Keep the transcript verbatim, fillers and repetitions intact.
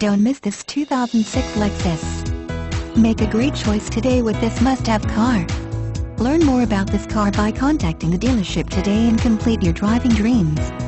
Don't miss this two thousand six Lexus. Make a great choice today with this must-have car. Learn more about this car by contacting the dealership today and complete your driving dreams.